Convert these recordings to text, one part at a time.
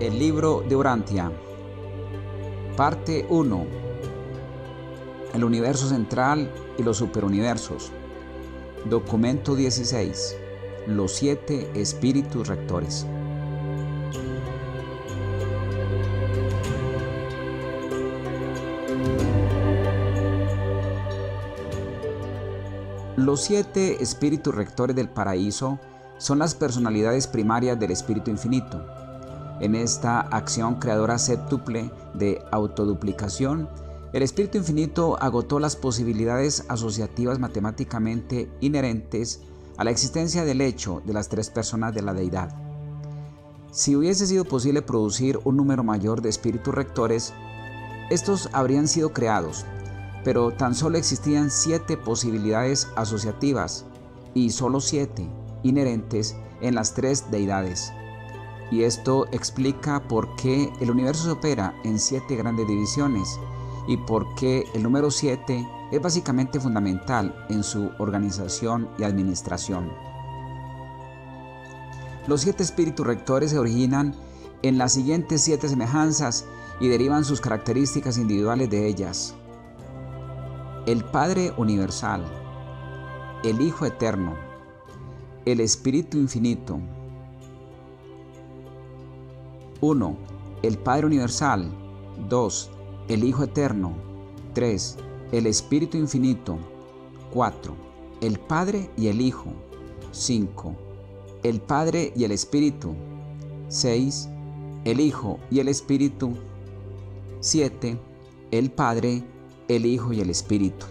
El libro de Urantia. Parte 1. El universo central y los superuniversos. Documento 16. Los 7 espíritus rectores. Los 7 espíritus rectores del paraíso son las personalidades primarias del Espíritu Infinito. En esta acción creadora séptuple de autoduplicación, el Espíritu Infinito agotó las posibilidades asociativas matemáticamente inherentes a la existencia del hecho de las 3 personas de la deidad. Si hubiese sido posible producir un número mayor de espíritus rectores, estos habrían sido creados, pero tan solo existían 7 posibilidades asociativas y solo 7 inherentes en las 3 deidades. Y esto explica por qué el universo se opera en 7 grandes divisiones y por qué el número 7 es básicamente fundamental en su organización y administración. Los 7 espíritus rectores se originan en las siguientes 7 semejanzas y derivan sus características individuales de ellas: el Padre Universal, el Hijo Eterno, el Espíritu Infinito. 1. El Padre Universal. 2. El Hijo Eterno. 3. El Espíritu Infinito. 4. El Padre y el Hijo. 5. El Padre y el Espíritu. 6. El Hijo y el Espíritu. 7. El Padre, el Hijo y el Espíritu.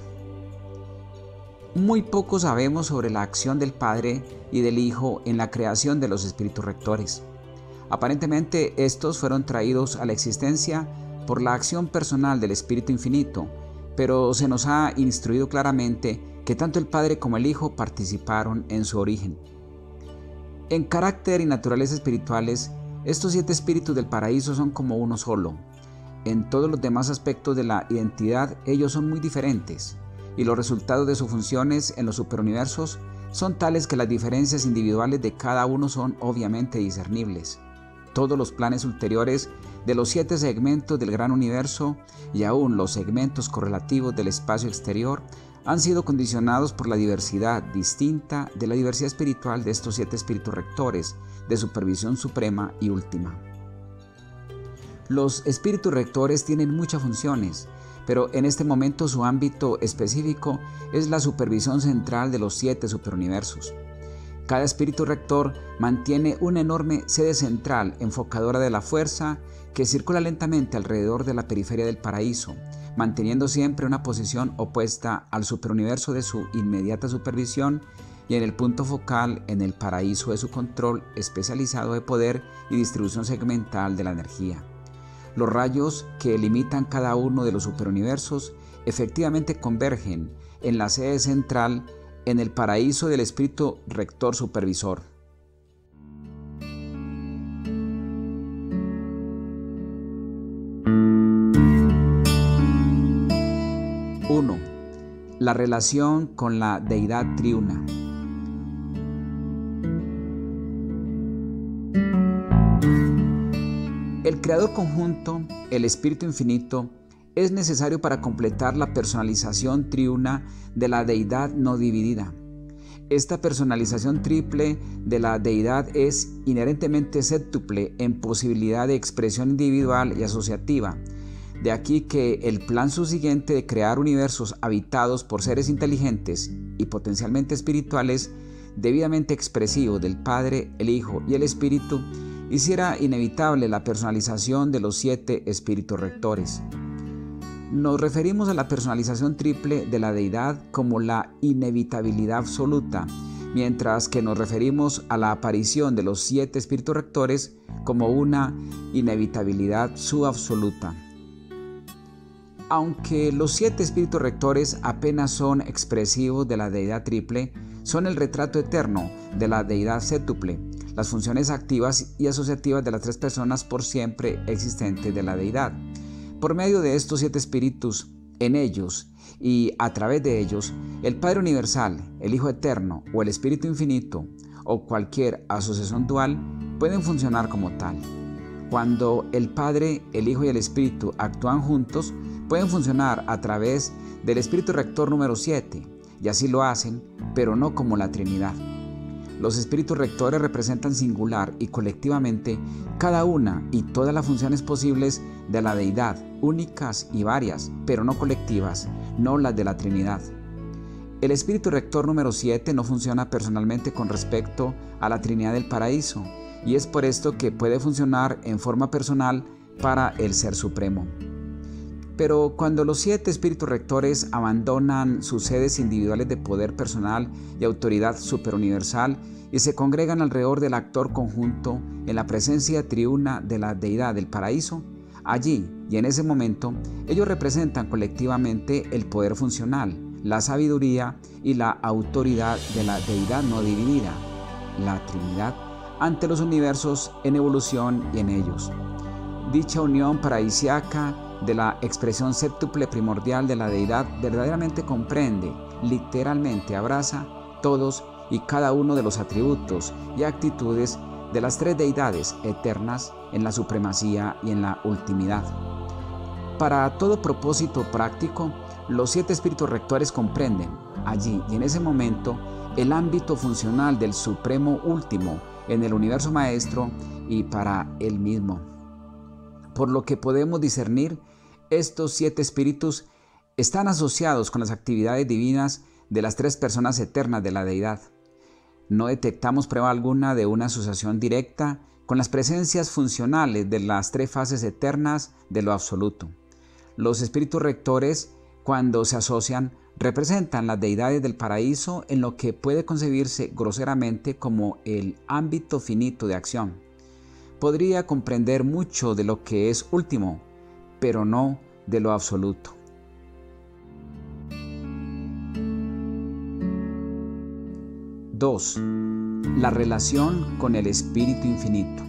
Muy poco sabemos sobre la acción del Padre y del Hijo en la creación de los espíritus rectores. Aparentemente, estos fueron traídos a la existencia por la acción personal del Espíritu Infinito, pero se nos ha instruido claramente que tanto el Padre como el Hijo participaron en su origen. En carácter y naturaleza espirituales, estos 7 espíritus del paraíso son como uno solo. En todos los demás aspectos de la identidad, ellos son muy diferentes, y los resultados de sus funciones en los superuniversos son tales que las diferencias individuales de cada uno son obviamente discernibles. Todos los planes ulteriores de los 7 segmentos del gran universo y aún los segmentos correlativos del espacio exterior han sido condicionados por la diversidad distinta de la diversidad espiritual de estos 7 espíritus rectores de supervisión suprema y última. Los espíritus rectores tienen muchas funciones, pero en este momento su ámbito específico es la supervisión central de los 7 superuniversos. Cada espíritu rector mantiene una enorme sede central enfocadora de la fuerza que circula lentamente alrededor de la periferia del paraíso, manteniendo siempre una posición opuesta al superuniverso de su inmediata supervisión y en el punto focal en el paraíso de su control especializado de poder y distribución segmental de la energía. Los rayos que limitan cada uno de los superuniversos efectivamente convergen en la sede central en el paraíso del espíritu rector supervisor. Uno. La relación con la deidad triuna. El creador conjunto, el Espíritu Infinito, es necesario para completar la personalización triuna de la deidad no dividida. Esta personalización triple de la deidad es inherentemente séptuple en posibilidad de expresión individual y asociativa. De aquí que el plan subsiguiente de crear universos habitados por seres inteligentes y potencialmente espirituales, debidamente expresivos del Padre, el Hijo y el Espíritu, hiciera inevitable la personalización de los 7 espíritus rectores. Nos referimos a la personalización triple de la deidad como la inevitabilidad absoluta, mientras que nos referimos a la aparición de los 7 espíritus rectores como una inevitabilidad subabsoluta. Aunque los 7 espíritus rectores apenas son expresivos de la deidad triple, son el retrato eterno de la deidad séptuple, las funciones activas y asociativas de las 3 personas por siempre existentes de la deidad. Por medio de estos 7 espíritus, en ellos y a través de ellos, el Padre Universal, el Hijo Eterno o el Espíritu Infinito o cualquier asociación dual pueden funcionar como tal. Cuando el Padre, el Hijo y el Espíritu actúan juntos, pueden funcionar a través del Espíritu Rector número 7, y así lo hacen, pero no como la Trinidad. Los espíritus rectores representan singular y colectivamente cada una y todas las funciones posibles de la deidad, únicas y varias, pero no colectivas, no las de la Trinidad. El espíritu rector número 7 no funciona personalmente con respecto a la Trinidad del Paraíso, y es por esto que puede funcionar en forma personal para el Ser Supremo. Pero cuando los 7 espíritus rectores abandonan sus sedes individuales de poder personal y autoridad superuniversal y se congregan alrededor del actor conjunto en la presencia triuna de la deidad del paraíso, allí y en ese momento ellos representan colectivamente el poder funcional, la sabiduría y la autoridad de la deidad no dividida, la Trinidad, ante los universos en evolución y en ellos. Dicha unión paradisiaca de la expresión séptuple primordial de la deidad verdaderamente comprende, literalmente abraza todos y cada uno de los atributos y actitudes de las 3 deidades eternas en la supremacía y en la ultimidad. Para todo propósito práctico, los 7 espíritus rectores comprenden, allí y en ese momento, el ámbito funcional del Supremo Último en el universo maestro y para él mismo. Por lo que podemos discernir, estos 7 espíritus están asociados con las actividades divinas de las 3 personas eternas de la deidad. No detectamos prueba alguna de una asociación directa con las presencias funcionales de las 3 fases eternas de lo absoluto. Los espíritus rectores, cuando se asocian, representan las deidades del paraíso en lo que puede concebirse groseramente como el ámbito finito de acción. Podría comprender mucho de lo que es último, pero no de lo absoluto. 2. La relación con el Espíritu Infinito.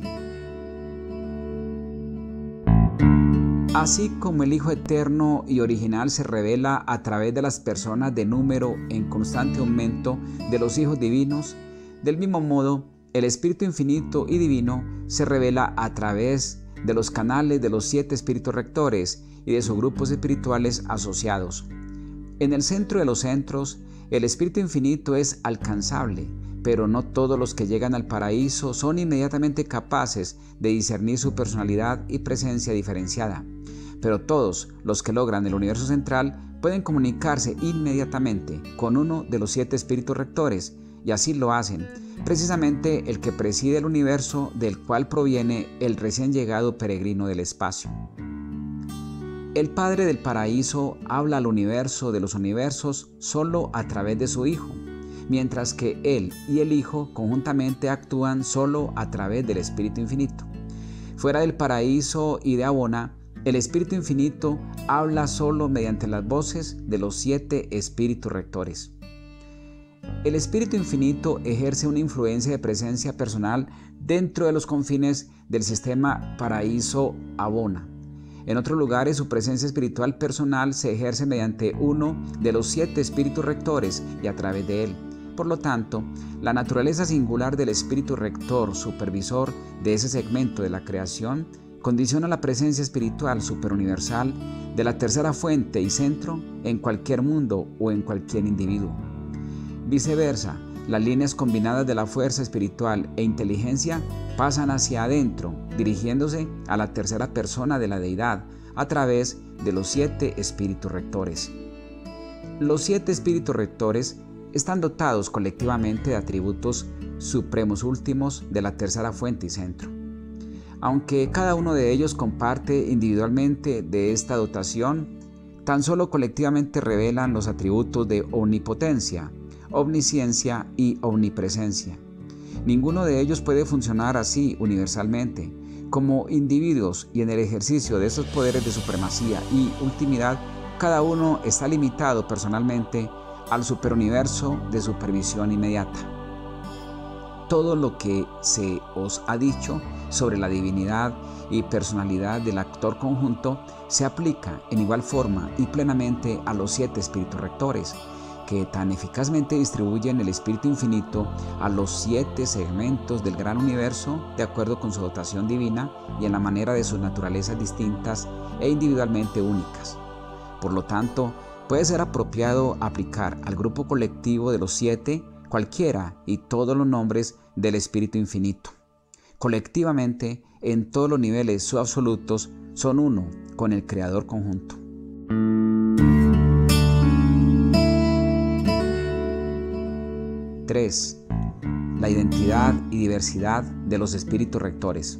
Así como el Hijo Eterno y Original se revela a través de las personas de número en constante aumento de los hijos divinos, del mismo modo, el Espíritu Infinito y Divino se revela a través de los canales de los 7 espíritus rectores y de sus grupos espirituales asociados. En el centro de los centros, el Espíritu Infinito es alcanzable, pero no todos los que llegan al paraíso son inmediatamente capaces de discernir su personalidad y presencia diferenciada. Pero todos los que logran el universo central pueden comunicarse inmediatamente con uno de los 7 espíritus rectores, y así lo hacen, precisamente el que preside el universo del cual proviene el recién llegado peregrino del espacio. El Padre del Paraíso habla al universo de los universos solo a través de su Hijo, mientras que Él y el Hijo conjuntamente actúan solo a través del Espíritu Infinito. Fuera del paraíso y de Abona, el Espíritu Infinito habla solo mediante las voces de los 7 espíritus rectores. El Espíritu Infinito ejerce una influencia de presencia personal dentro de los confines del sistema paraíso-Abona. En otros lugares, su presencia espiritual personal se ejerce mediante uno de los 7 espíritus rectores y a través de él. Por lo tanto, la naturaleza singular del espíritu rector supervisor de ese segmento de la creación condiciona la presencia espiritual superuniversal de la tercera fuente y centro en cualquier mundo o en cualquier individuo. Viceversa, las líneas combinadas de la fuerza espiritual e inteligencia pasan hacia adentro, dirigiéndose a la tercera persona de la deidad a través de los 7 espíritus rectores. Los 7 espíritus rectores están dotados colectivamente de atributos supremos últimos de la tercera fuente y centro. Aunque cada uno de ellos comparte individualmente de esta dotación, tan solo colectivamente revelan los atributos de omnipotencia, omnisciencia y omnipresencia. Ninguno de ellos puede funcionar así universalmente. Como individuos y en el ejercicio de esos poderes de supremacía y ultimidad, cada uno está limitado personalmente al superuniverso de supervisión inmediata. Todo lo que se os ha dicho sobre la divinidad y personalidad del actor conjunto se aplica en igual forma y plenamente a los 7 espíritus rectores, que tan eficazmente distribuyen el Espíritu Infinito a los 7 segmentos del gran universo de acuerdo con su dotación divina y en la manera de sus naturalezas distintas e individualmente únicas. Por lo tanto, puede ser apropiado aplicar al grupo colectivo de los 7 cualquiera y todos los nombres del Espíritu Infinito. Colectivamente, en todos los niveles subabsolutos, son uno con el Creador conjunto. Tres, la identidad y diversidad de los espíritus rectores.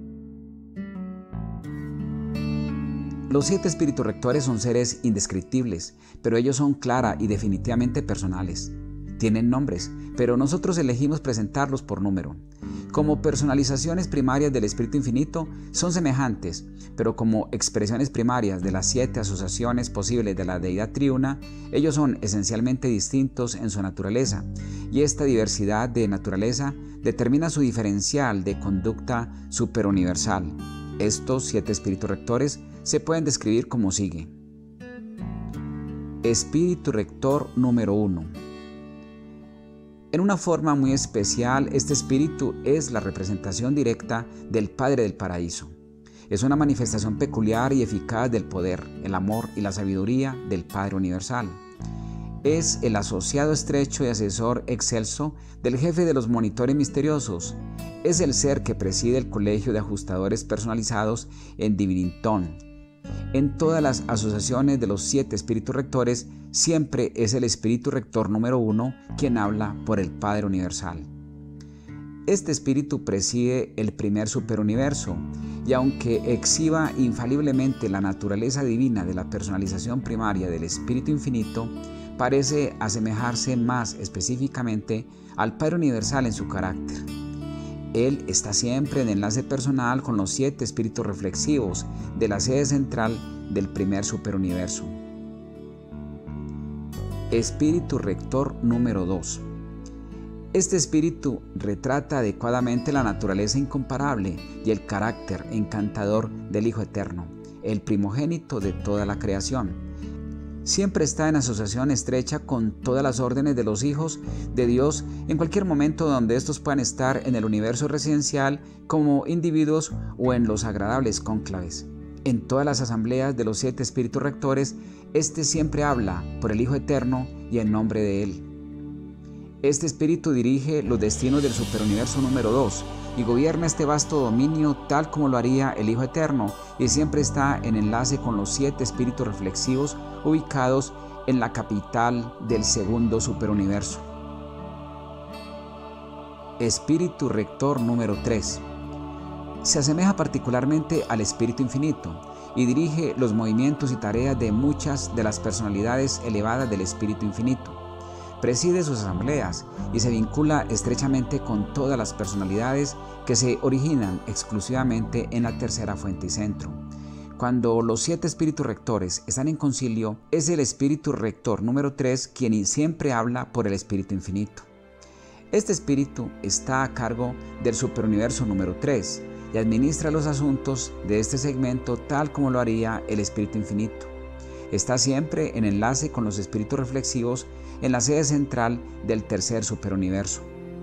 Los 7 espíritus rectores son seres indescriptibles, pero ellos son clara y definitivamente personales. Tienen nombres, pero nosotros elegimos presentarlos por número. Como personalizaciones primarias del Espíritu Infinito son semejantes, pero como expresiones primarias de las 7 asociaciones posibles de la Deidad Triuna, ellos son esencialmente distintos en su naturaleza, y esta diversidad de naturaleza determina su diferencial de conducta superuniversal. Estos 7 espíritus rectores se pueden describir como sigue. Espíritu rector número 1. En una forma muy especial, este espíritu es la representación directa del Padre del Paraíso. Es una manifestación peculiar y eficaz del poder, el amor y la sabiduría del Padre Universal. Es el asociado estrecho y asesor excelso del jefe de los monitores misteriosos. Es el ser que preside el colegio de ajustadores personalizados en Divinitón. En todas las asociaciones de los 7 espíritus rectores, siempre es el espíritu rector número 1 quien habla por el Padre Universal. Este espíritu preside el primer superuniverso, y aunque exhiba infaliblemente la naturaleza divina de la personalización primaria del Espíritu Infinito, parece asemejarse más específicamente al Padre Universal en su carácter. Él está siempre en enlace personal con los 7 espíritus reflexivos de la sede central del primer superuniverso. Espíritu rector número 2. Este espíritu retrata adecuadamente la naturaleza incomparable y el carácter encantador del Hijo Eterno, el primogénito de toda la creación. Siempre está en asociación estrecha con todas las órdenes de los hijos de Dios en cualquier momento donde estos puedan estar en el universo residencial como individuos o en los agradables cónclaves. En todas las asambleas de los 7 espíritus rectores, este siempre habla por el Hijo Eterno y en nombre de Él. Este espíritu dirige los destinos del superuniverso número 2 y gobierna este vasto dominio tal como lo haría el Hijo Eterno, y siempre está en enlace con los 7 espíritus reflexivos ubicados en la capital del segundo superuniverso. Espíritu rector número 3. Se asemeja particularmente al Espíritu Infinito y dirige los movimientos y tareas de muchas de las personalidades elevadas del Espíritu Infinito. Preside sus asambleas y se vincula estrechamente con todas las personalidades que se originan exclusivamente en la tercera fuente y centro. Cuando los 7 espíritus rectores están en concilio, es el espíritu rector número 3 quien siempre habla por el Espíritu Infinito. Este espíritu está a cargo del superuniverso número 3 y administra los asuntos de este segmento tal como lo haría el Espíritu Infinito. Está siempre en enlace con los espíritus reflexivos en la sede central del tercer superuniverso.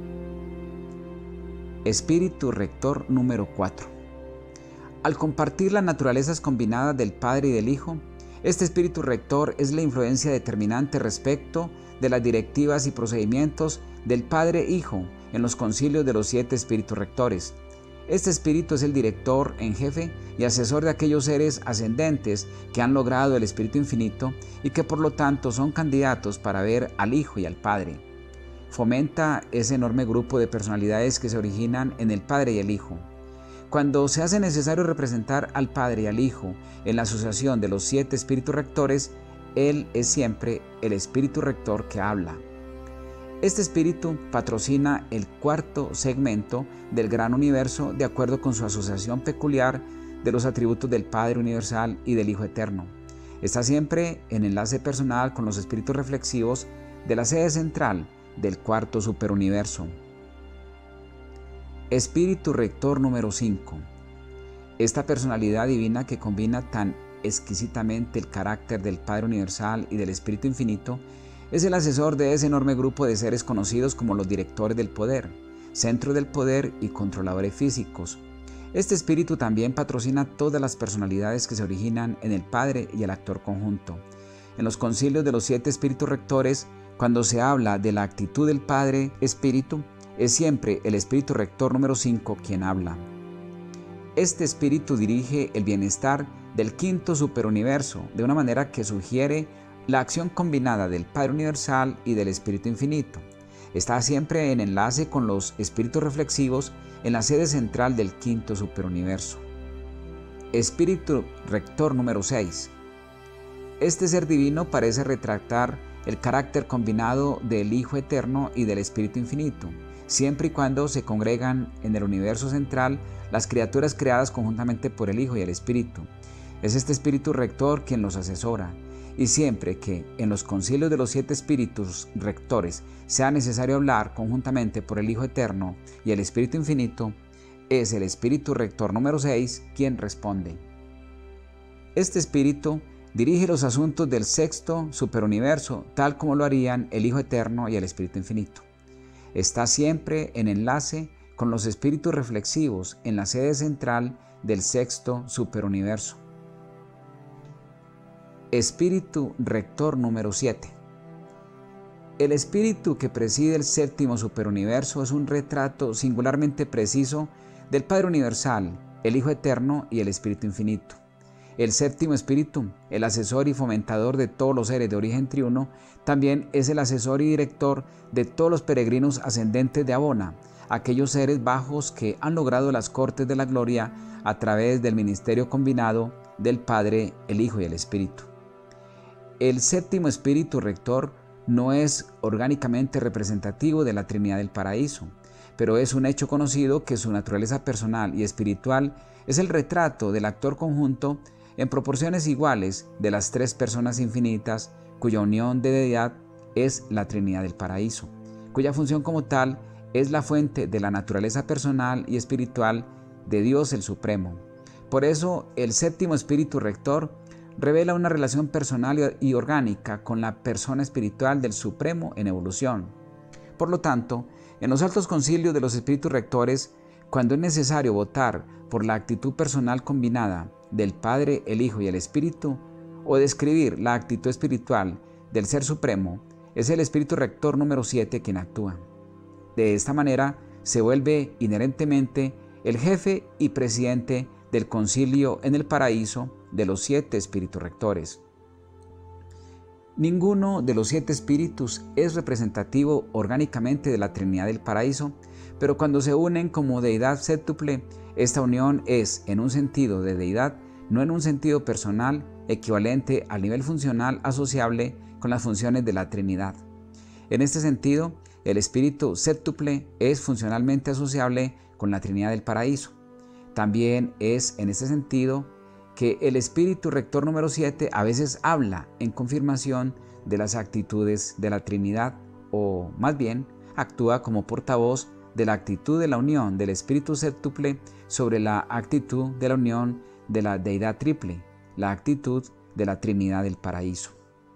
Espíritu rector número 4. Al compartir las naturalezas combinadas del Padre y del Hijo, este espíritu rector es la influencia determinante respecto de las directivas y procedimientos del Padre-Hijo en los concilios de los 7 espíritus rectores. Este espíritu es el director en jefe y asesor de aquellos seres ascendentes que han logrado el Espíritu Infinito y que por lo tanto son candidatos para ver al Hijo y al Padre. Fomenta ese enorme grupo de personalidades que se originan en el Padre y el Hijo. Cuando se hace necesario representar al Padre y al Hijo en la asociación de los 7 espíritus rectores, Él es siempre el espíritu rector que habla. Este espíritu patrocina el 4º segmento del gran universo de acuerdo con su asociación peculiar de los atributos del Padre Universal y del Hijo Eterno. Está siempre en enlace personal con los espíritus reflexivos de la sede central del 4º superuniverso. Espíritu rector número 5. Esta personalidad divina que combina tan exquisitamente el carácter del Padre Universal y del Espíritu Infinito Es el asesor de ese enorme grupo de seres conocidos como los directores del poder, centro del poder y controladores físicos. Este espíritu también patrocina todas las personalidades que se originan en el Padre y el actor conjunto. En los concilios de los 7 espíritus rectores, cuando se habla de la actitud del Padre Espíritu, es siempre el espíritu rector número 5 quien habla. Este espíritu dirige el bienestar del quinto superuniverso de una manera que sugiere la acción combinada del Padre Universal y del Espíritu Infinito. Está siempre en enlace con los espíritus reflexivos en la sede central del quinto superuniverso. Espíritu rector número 6. Este ser divino parece retratar el carácter combinado del Hijo Eterno y del Espíritu Infinito, siempre y cuando se congregan en el universo central las criaturas creadas conjuntamente por el Hijo y el Espíritu. Es este Espíritu rector quien los asesora, y siempre que en los concilios de los 7 espíritus rectores sea necesario hablar conjuntamente por el Hijo Eterno y el Espíritu Infinito, es el Espíritu rector número 6 quien responde. Este espíritu dirige los asuntos del sexto superuniverso, tal como lo harían el Hijo Eterno y el Espíritu Infinito. Está siempre en enlace con los espíritus reflexivos en la sede central del sexto superuniverso. Espíritu rector número 7. El espíritu que preside el séptimo superuniverso es un retrato singularmente preciso del Padre Universal, el Hijo Eterno y el Espíritu Infinito. El séptimo espíritu, el asesor y fomentador de todos los seres de origen triuno, también es el asesor y director de todos los peregrinos ascendentes de Abona, aquellos seres bajos que han logrado las cortes de la gloria a través del ministerio combinado del Padre, el Hijo y el Espíritu. El séptimo espíritu rector no es orgánicamente representativo de la Trinidad del Paraíso, pero es un hecho conocido que su naturaleza personal y espiritual es el retrato del actor conjunto en proporciones iguales de las 3 personas infinitas cuya unión de deidad es la Trinidad del Paraíso, cuya función como tal es la fuente de la naturaleza personal y espiritual de Dios el Supremo. Por eso el séptimo espíritu rector revela una relación personal y orgánica con la persona espiritual del Supremo en evolución. Por lo tanto, en los altos concilios de los espíritus rectores, cuando es necesario votar por la actitud personal combinada del Padre, el Hijo y el Espíritu, o describir la actitud espiritual del Ser Supremo, es el espíritu rector número 7 quien actúa. De esta manera, se vuelve inherentemente el jefe y presidente del concilio en el paraíso de los 7 espíritus rectores. Ninguno de los 7 espíritus es representativo orgánicamente de la Trinidad del Paraíso, pero cuando se unen como deidad séptuple, esta unión es en un sentido de deidad, no en un sentido personal, equivalente al nivel funcional asociable con las funciones de la Trinidad. En este sentido, el espíritu séptuple es funcionalmente asociable con la Trinidad del Paraíso. También es en este sentido que el espíritu rector número 7 a veces habla en confirmación de las actitudes de la Trinidad, o más bien actúa como portavoz de la actitud de la unión del espíritu séptuple sobre la actitud de la unión de la deidad triple, la actitud de la Trinidad del Paraíso.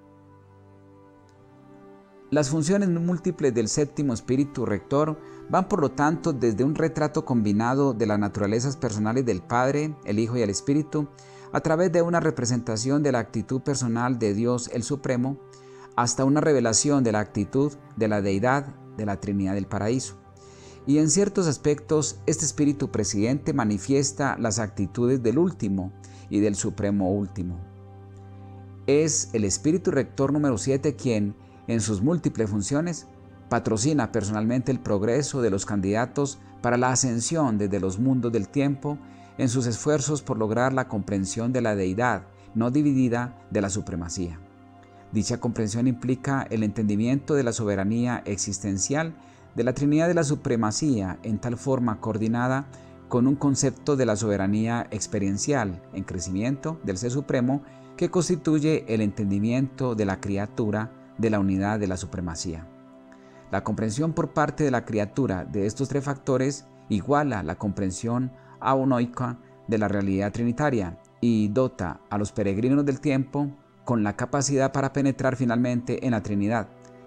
Las funciones múltiples del séptimo espíritu rector van por lo tanto desde un retrato combinado de las naturalezas personales del Padre, el Hijo y el Espíritu, a través de una representación de la actitud personal de Dios el Supremo, hasta una revelación de la actitud de la deidad de la Trinidad del Paraíso. Y en ciertos aspectos, este espíritu presidente manifiesta las actitudes del último y del Supremo último. Es el espíritu rector número 7 quien, en sus múltiples funciones, patrocina personalmente el progreso de los candidatos para la ascensión desde los mundos del tiempo en sus esfuerzos por lograr la comprensión de la deidad no dividida de la supremacía. Dicha comprensión implica el entendimiento de la soberanía existencial de la Trinidad de la supremacía en tal forma coordinada con un concepto de la soberanía experiencial en crecimiento del Ser Supremo que constituye el entendimiento de la criatura de la unidad de la supremacía. La comprensión por parte de la criatura de estos 3 factores iguala la comprensión aonoica de la realidad trinitaria y dota a los peregrinos del tiempo con la capacidad para penetrar finalmente en la Trinidad,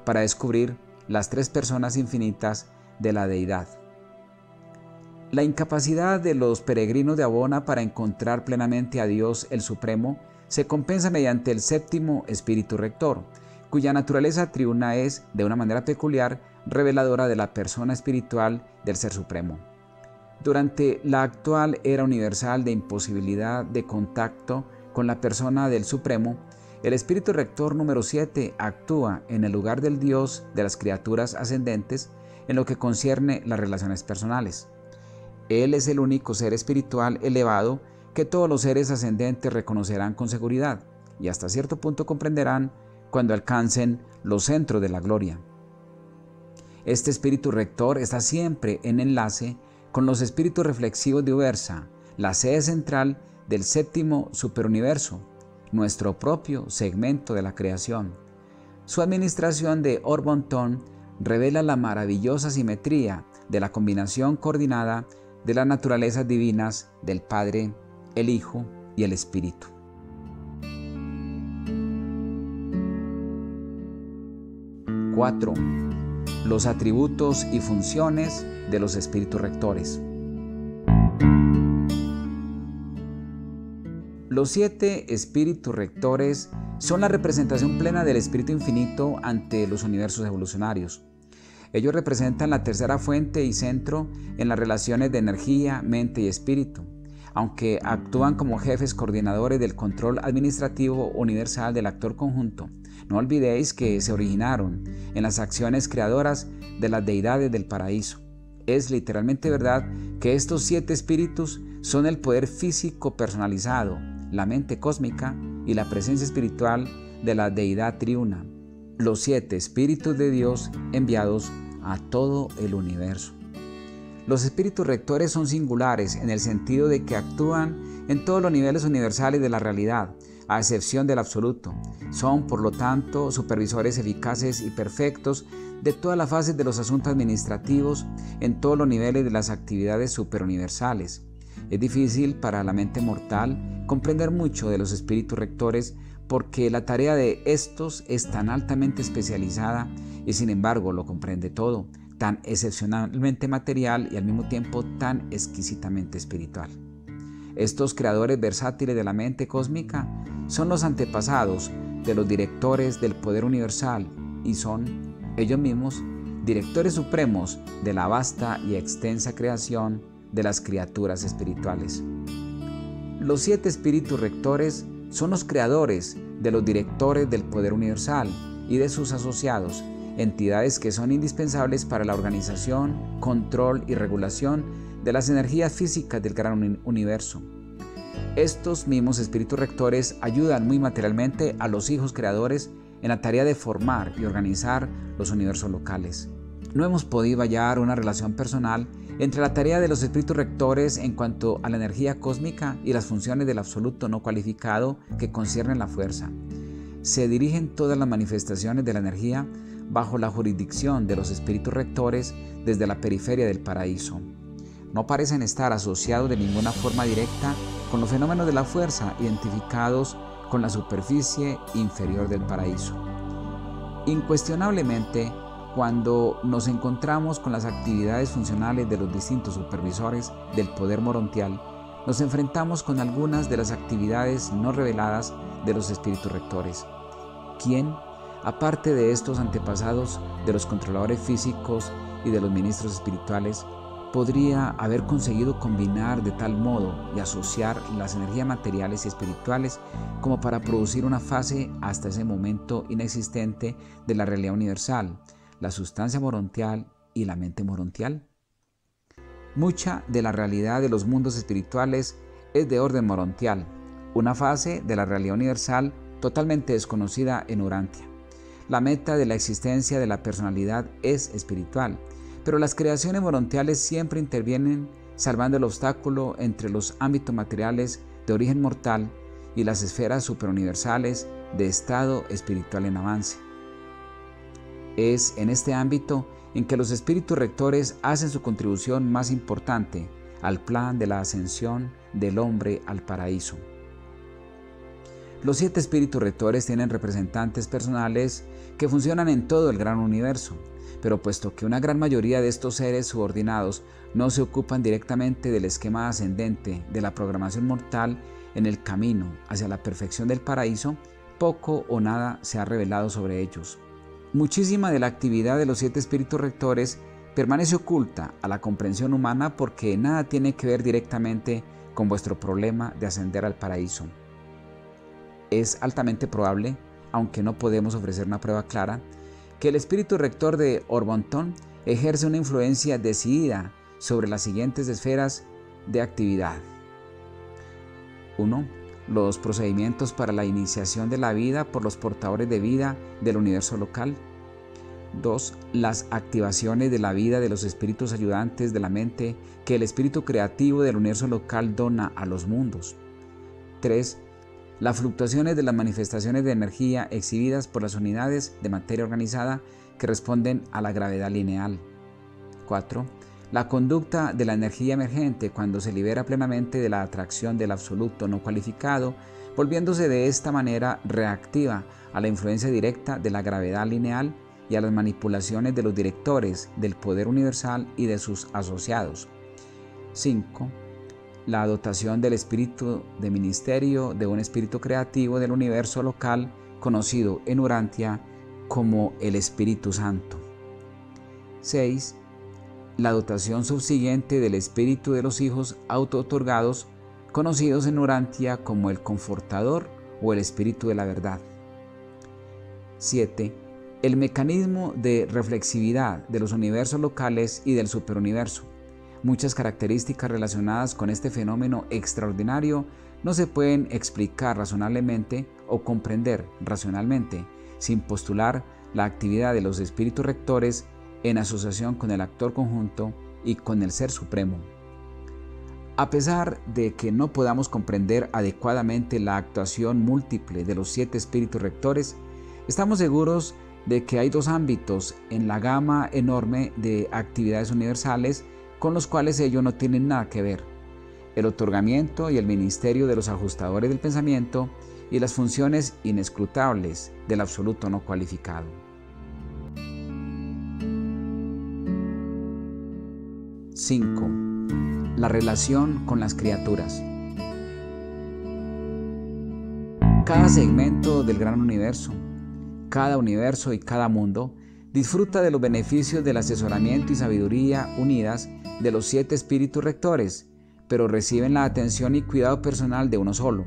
para descubrir las tres personas infinitas de la deidad. La incapacidad de los peregrinos de Abona para encontrar plenamente a Dios el Supremo se compensa mediante el séptimo espíritu rector, cuya naturaleza triuna es, de una manera peculiar, reveladora de la persona espiritual del Ser Supremo. Durante la actual era universal de imposibilidad de contacto con la persona del Supremo, el espíritu rector número 7 actúa en el lugar del Dios de las criaturas ascendentes en lo que concierne las relaciones personales. Él es el único ser espiritual elevado que todos los seres ascendentes reconocerán con seguridad y hasta cierto punto comprenderán cuando alcancen los centros de la gloria. Este espíritu rector está siempre en enlace con los espíritus reflexivos de Ubersa, la sede central del séptimo superuniverso, nuestro propio segmento de la creación. Su administración de Orbonton revela la maravillosa simetría de la combinación coordinada de las naturalezas divinas del Padre, el Hijo y el Espíritu. ¡4! Los atributos y funciones de los espíritus rectores. Los 7 espíritus rectores son la representación plena del Espíritu Infinito ante los universos evolucionarios. Ellos representan la tercera fuente y centro en las relaciones de energía, mente y espíritu, aunque actúan como jefes coordinadores del control administrativo universal del actor conjunto. No olvidéis que se originaron en las acciones creadoras de las deidades del paraíso. Es literalmente verdad que estos 7 espíritus son el poder físico personalizado, la mente cósmica y la presencia espiritual de la deidad triuna, los 7 espíritus de Dios enviados a todo el universo. Los espíritus rectores son singulares en el sentido de que actúan en todos los niveles universales de la realidad, a excepción del absoluto. Son, por lo tanto, supervisores eficaces y perfectos de todas las fases de los asuntos administrativos en todos los niveles de las actividades superuniversales. Es difícil para la mente mortal comprender mucho de los espíritus rectores porque la tarea de estos es tan altamente especializada y sin embargo lo comprende todo, tan excepcionalmente material y al mismo tiempo tan exquisitamente espiritual. Estos creadores versátiles de la mente cósmica son los antepasados de los directores del poder universal y son ellos mismos directores supremos de la vasta y extensa creación de las criaturas espirituales. Los 7 espíritus rectores son los creadores de los directores del poder universal y de sus asociados, entidades que son indispensables para la organización, control y regulación de las energías físicas del gran universo. Estos mismos espíritus rectores ayudan muy materialmente a los hijos creadores en la tarea de formar y organizar los universos locales. No hemos podido hallar una relación personal entre la tarea de los espíritus rectores en cuanto a la energía cósmica y las funciones del absoluto no cualificado que conciernen la fuerza. Se dirigen todas las manifestaciones de la energía bajo la jurisdicción de los espíritus rectores desde la periferia del paraíso. No parecen estar asociados de ninguna forma directa con los fenómenos de la fuerza identificados con la superficie inferior del paraíso. Incuestionablemente, cuando nos encontramos con las actividades funcionales de los distintos supervisores del poder morontial, nos enfrentamos con algunas de las actividades no reveladas de los espíritus rectores. ¿Quién, aparte de estos antepasados de los controladores físicos y de los ministros espirituales, podría haber conseguido combinar de tal modo y asociar las energías materiales y espirituales como para producir una fase hasta ese momento inexistente de la realidad universal, la sustancia morontial y la mente morontial? Mucha de la realidad de los mundos espirituales es de orden morontial, una fase de la realidad universal totalmente desconocida en Urantia. La meta de la existencia de la personalidad es espiritual, pero las creaciones morontiales siempre intervienen salvando el obstáculo entre los ámbitos materiales de origen mortal y las esferas superuniversales de estado espiritual en avance. Es en este ámbito en que los espíritus rectores hacen su contribución más importante al plan de la ascensión del hombre al paraíso. Los 7 espíritus rectores tienen representantes personales que funcionan en todo el gran universo, pero puesto que una gran mayoría de estos seres subordinados no se ocupan directamente del esquema ascendente de la programación mortal en el camino hacia la perfección del paraíso, poco o nada se ha revelado sobre ellos. Muchísima de la actividad de los 7 espíritus rectores permanece oculta a la comprensión humana porque nada tiene que ver directamente con vuestro problema de ascender al paraíso. Es altamente probable, aunque no podemos ofrecer una prueba clara, que el espíritu rector de Orbontón ejerce una influencia decidida sobre las siguientes esferas de actividad. 1. Los procedimientos para la iniciación de la vida por los portadores de vida del universo local. 2. Las activaciones de la vida de los espíritus ayudantes de la mente que el espíritu creativo del universo local dona a los mundos. 3. Las fluctuaciones de las manifestaciones de energía exhibidas por las unidades de materia organizada que responden a la gravedad lineal. 4. La conducta de la energía emergente cuando se libera plenamente de la atracción del absoluto no cualificado, volviéndose de esta manera reactiva a la influencia directa de la gravedad lineal y a las manipulaciones de los directores del poder universal y de sus asociados. 5. La dotación del espíritu de ministerio de un espíritu creativo del universo local conocido en Urantia como el Espíritu Santo. 6. La dotación subsiguiente del espíritu de los hijos auto-otorgados conocidos en Urantia como el Confortador o el Espíritu de la Verdad. 7. El mecanismo de reflexividad de los universos locales y del superuniverso. Muchas características relacionadas con este fenómeno extraordinario no se pueden explicar razonablemente o comprender racionalmente sin postular la actividad de los espíritus rectores en asociación con el actor conjunto y con el Ser Supremo. A pesar de que no podamos comprender adecuadamente la actuación múltiple de los 7 espíritus rectores, estamos seguros de que hay 2 ámbitos en la gama enorme de actividades universales con los cuales ellos no tienen nada que ver: el otorgamiento y el ministerio de los ajustadores del pensamiento y las funciones inescrutables del absoluto no cualificado. 5. La relación con las criaturas. Cada segmento del gran universo, cada universo y cada mundo disfruta de los beneficios del asesoramiento y sabiduría unidas de los 7 espíritus rectores, pero reciben la atención y cuidado personal de uno solo.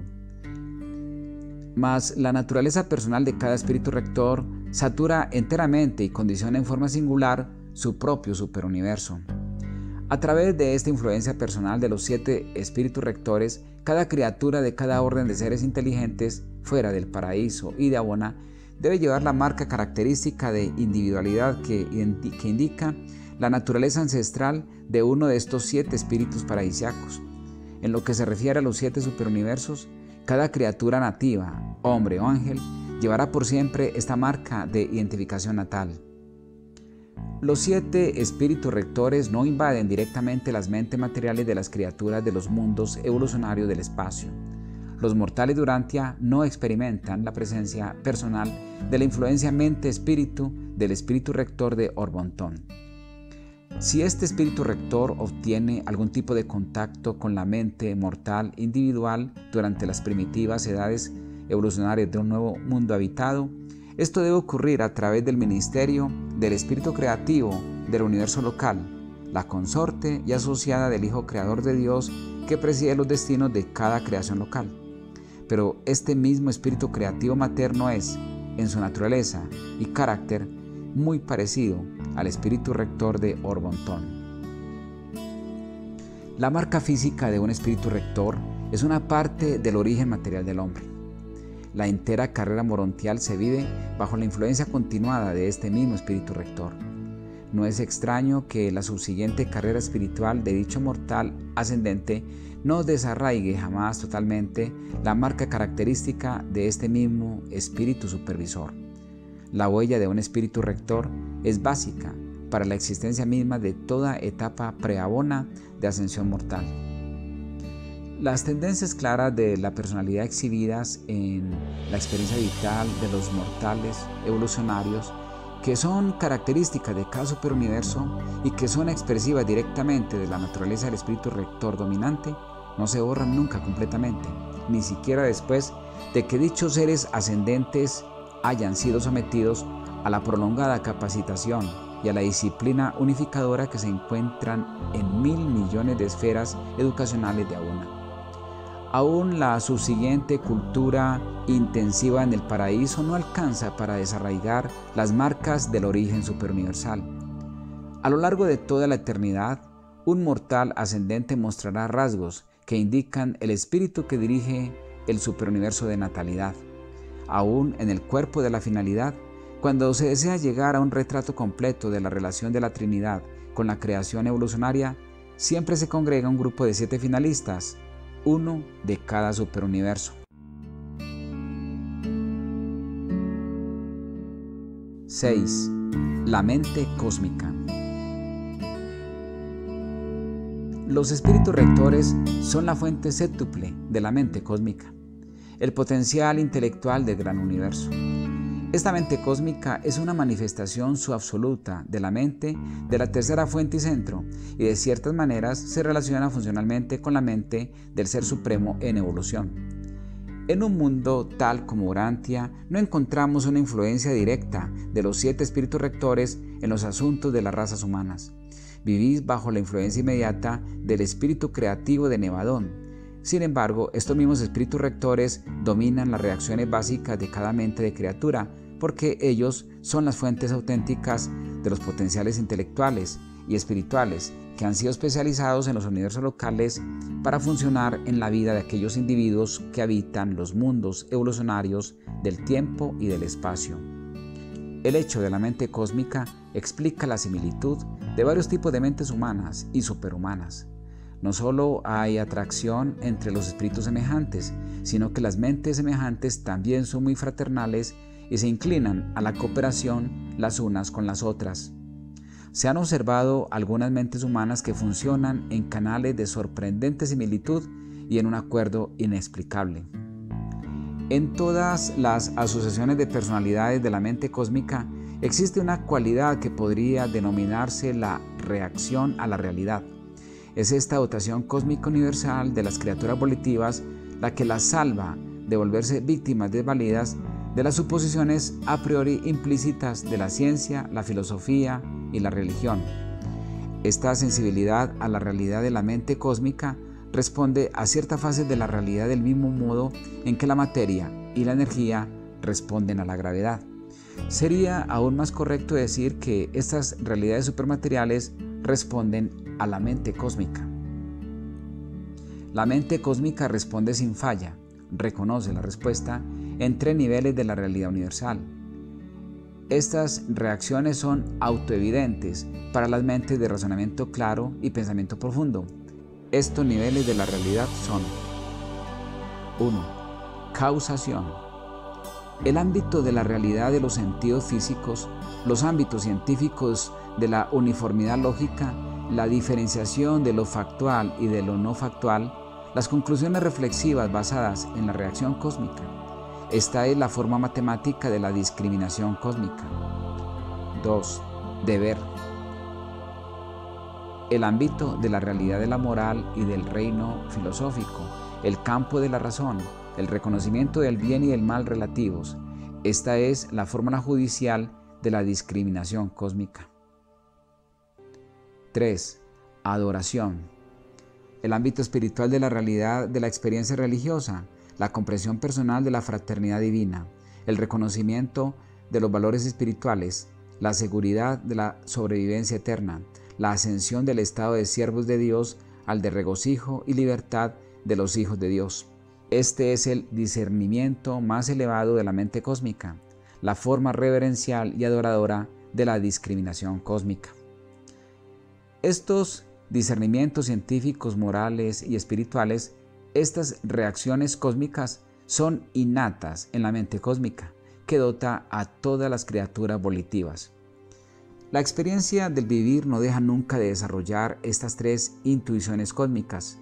Mas la naturaleza personal de cada espíritu rector satura enteramente y condiciona en forma singular su propio superuniverso. A través de esta influencia personal de los 7 espíritus rectores, cada criatura de cada orden de seres inteligentes fuera del paraíso y de Abona debe llevar la marca característica de individualidad que indica la naturaleza ancestral de uno de estos 7 espíritus paradisíacos. En lo que se refiere a los 7 superuniversos, cada criatura nativa, hombre o ángel, llevará por siempre esta marca de identificación natal. Los 7 espíritus rectores no invaden directamente las mentes materiales de las criaturas de los mundos evolucionarios del espacio. Los mortales de Urantia no experimentan la presencia personal de la influencia mente-espíritu del espíritu rector de Orbontón. Si este espíritu rector obtiene algún tipo de contacto con la mente mortal individual durante las primitivas edades evolucionarias de un nuevo mundo habitado, esto debe ocurrir a través del ministerio del espíritu creativo del universo local, la consorte y asociada del Hijo Creador de Dios que preside los destinos de cada creación local. Pero este mismo espíritu creativo materno es, en su naturaleza y carácter, muy parecido al espíritu rector de Orbontón. La marca física de un espíritu rector es una parte del origen material del hombre. La entera carrera morontial se vive bajo la influencia continuada de este mismo espíritu rector. No es extraño que la subsiguiente carrera espiritual de dicho mortal ascendente no desarraigue jamás totalmente la marca característica de este mismo espíritu supervisor. La huella de un espíritu rector es básica para la existencia misma de toda etapa preabona de ascensión mortal. Las tendencias claras de la personalidad exhibidas en la experiencia vital de los mortales evolucionarios, que son características de cada superuniverso y que son expresivas directamente de la naturaleza del espíritu rector dominante, no se borran nunca completamente, ni siquiera después de que dichos seres ascendentes hayan sido sometidos a la prolongada capacitación y a la disciplina unificadora que se encuentran en 1.000 millones de esferas educacionales de una. Aún la subsiguiente cultura intensiva en el paraíso no alcanza para desarraigar las marcas del origen superuniversal. A lo largo de toda la eternidad, un mortal ascendente mostrará rasgos que indican el espíritu que dirige el superuniverso de natalidad. Aún en el cuerpo de la finalidad, cuando se desea llegar a un retrato completo de la relación de la Trinidad con la creación evolucionaria, siempre se congrega un grupo de 7 finalistas, uno de cada superuniverso. 6. La mente cósmica. Los espíritus rectores son la fuente séptuple de la mente cósmica, el potencial intelectual del gran universo. Esta mente cósmica es una manifestación subabsoluta de la mente de la tercera fuente y centro, y de ciertas maneras se relaciona funcionalmente con la mente del Ser Supremo en evolución. En un mundo tal como Urantia, no encontramos una influencia directa de los 7 espíritus rectores en los asuntos de las razas humanas. Vivís bajo la influencia inmediata del espíritu creativo de Nevadón. Sin embargo, estos mismos espíritus rectores dominan las reacciones básicas de cada mente de criatura, porque ellos son las fuentes auténticas de los potenciales intelectuales y espirituales que han sido especializados en los universos locales para funcionar en la vida de aquellos individuos que habitan los mundos evolucionarios del tiempo y del espacio. El hecho de la mente cósmica explica la similitud de varios tipos de mentes humanas y superhumanas. No solo hay atracción entre los espíritus semejantes, sino que las mentes semejantes también son muy fraternales y se inclinan a la cooperación las unas con las otras. Se han observado algunas mentes humanas que funcionan en canales de sorprendente similitud y en un acuerdo inexplicable. En todas las asociaciones de personalidades de la mente cósmica existe una cualidad que podría denominarse la reacción a la realidad. Es esta dotación cósmica universal de las criaturas volitivas la que las salva de volverse víctimas desvalidas de las suposiciones a priori implícitas de la ciencia, la filosofía y la religión. Esta sensibilidad a la realidad de la mente cósmica responde a ciertas fases de la realidad del mismo modo en que la materia y la energía responden a la gravedad. Sería aún más correcto decir que estas realidades supermateriales responden a la mente cósmica. La mente cósmica responde sin falla, reconoce la respuesta en 3 niveles de la realidad universal. Estas reacciones son autoevidentes para las mentes de razonamiento claro y pensamiento profundo. Estos niveles de la realidad son: 1. Causación. El ámbito de la realidad de los sentidos físicos, los ámbitos científicos de la uniformidad lógica, la diferenciación de lo factual y de lo no factual, las conclusiones reflexivas basadas en la reacción cósmica. Esta es la forma matemática de la discriminación cósmica. 2. Deber. El ámbito de la realidad de la moral y del reino filosófico, el campo de la razón, el reconocimiento del bien y del mal relativos. Esta es la fórmula judicial de la discriminación cósmica. 3. Adoración. El ámbito espiritual de la realidad de la experiencia religiosa, la comprensión personal de la fraternidad divina, el reconocimiento de los valores espirituales, la seguridad de la sobrevivencia eterna, la ascensión del estado de siervos de Dios al de regocijo y libertad de los hijos de Dios. Este es el discernimiento más elevado de la mente cósmica, la forma reverencial y adoradora de la discriminación cósmica. Estos discernimientos científicos, morales y espirituales, estas reacciones cósmicas son innatas en la mente cósmica, que dota a todas las criaturas volitivas. La experiencia del vivir no deja nunca de desarrollar estas 3 intuiciones cósmicas.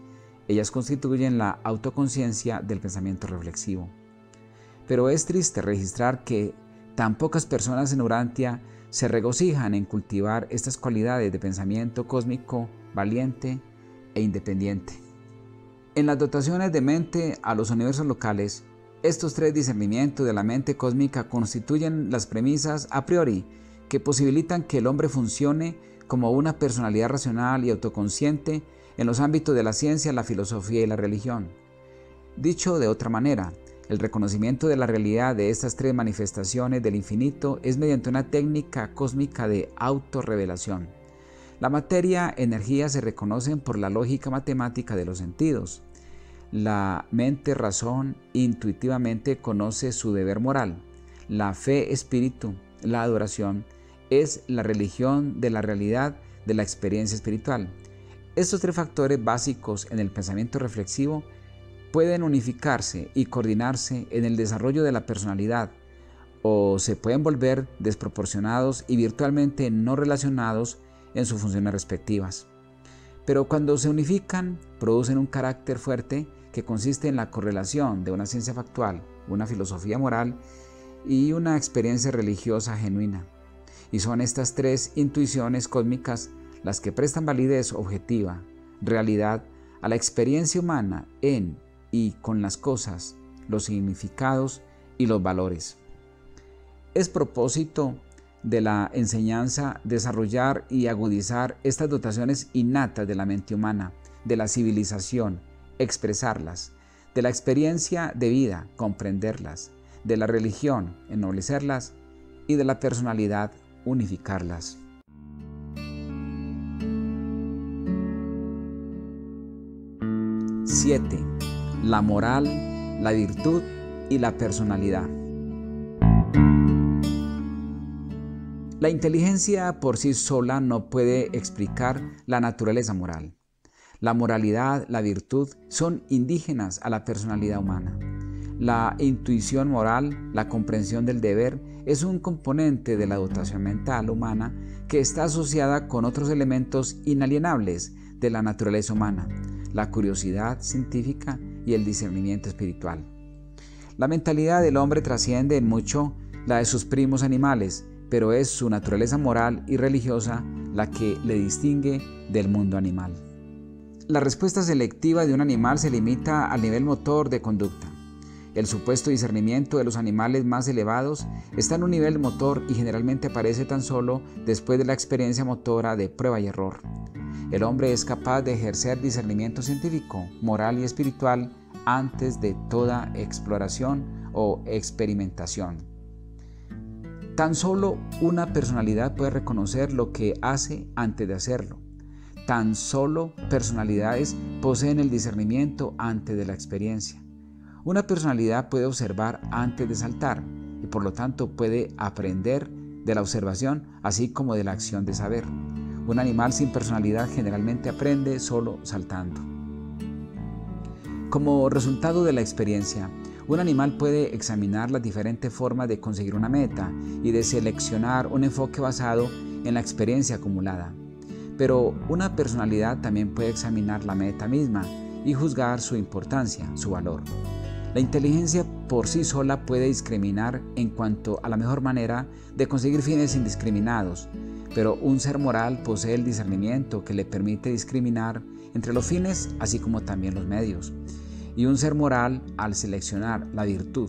Ellas constituyen la autoconciencia del pensamiento reflexivo. Pero es triste registrar que tan pocas personas en Urantia se regocijan en cultivar estas cualidades de pensamiento cósmico, valiente e independiente. En las dotaciones de mente a los universos locales, estos tres discernimientos de la mente cósmica constituyen las premisas a priori que posibilitan que el hombre funcione como una personalidad racional y autoconsciente en los ámbitos de la ciencia, la filosofía y la religión. Dicho de otra manera, el reconocimiento de la realidad de estas tres manifestaciones del infinito es mediante una técnica cósmica de autorrevelación. La materia, energía se reconocen por la lógica matemática de los sentidos. La mente, razón, intuitivamente conoce su deber moral. La fe, espíritu, la adoración, es la religión de la realidad de la experiencia espiritual. Estos tres factores básicos en el pensamiento reflexivo pueden unificarse y coordinarse en el desarrollo de la personalidad, o se pueden volver desproporcionados y virtualmente no relacionados en sus funciones respectivas. Pero cuando se unifican, producen un carácter fuerte que consiste en la correlación de una ciencia factual, una filosofía moral y una experiencia religiosa genuina. Y son estas tres intuiciones cósmicas las que prestan validez objetiva, realidad, a la experiencia humana en y con las cosas, los significados y los valores. Es propósito de la enseñanza desarrollar y agudizar estas dotaciones innatas de la mente humana, de la civilización, expresarlas, de la experiencia de vida, comprenderlas, de la religión, ennoblecerlas y de la personalidad, unificarlas. Siete. La moral, la virtud y la personalidad. La inteligencia por sí sola no puede explicar la naturaleza moral. La moralidad, la virtud son indígenas a la personalidad humana. La intuición moral, la comprensión del deber, es un componente de la dotación mental humana que está asociada con otros elementos inalienables de la naturaleza humana, la curiosidad científica y el discernimiento espiritual. La mentalidad del hombre trasciende en mucho la de sus primos animales, pero es su naturaleza moral y religiosa la que le distingue del mundo animal. La respuesta selectiva de un animal se limita al nivel motor de conducta. El supuesto discernimiento de los animales más elevados está en un nivel motor y generalmente aparece tan solo después de la experiencia motora de prueba y error. El hombre es capaz de ejercer discernimiento científico, moral y espiritual antes de toda exploración o experimentación. Tan solo una personalidad puede reconocer lo que hace antes de hacerlo. Tan solo personalidades poseen el discernimiento antes de la experiencia. Una personalidad puede observar antes de saltar y por lo tanto puede aprender de la observación así como de la acción de saber. Un animal sin personalidad generalmente aprende solo saltando. Como resultado de la experiencia, un animal puede examinar las diferentes formas de conseguir una meta y de seleccionar un enfoque basado en la experiencia acumulada. Pero una personalidad también puede examinar la meta misma y juzgar su importancia, su valor. La inteligencia por sí sola puede discriminar en cuanto a la mejor manera de conseguir fines indiscriminados, pero un ser moral posee el discernimiento que le permite discriminar entre los fines así como también los medios. Y un ser moral, al seleccionar la virtud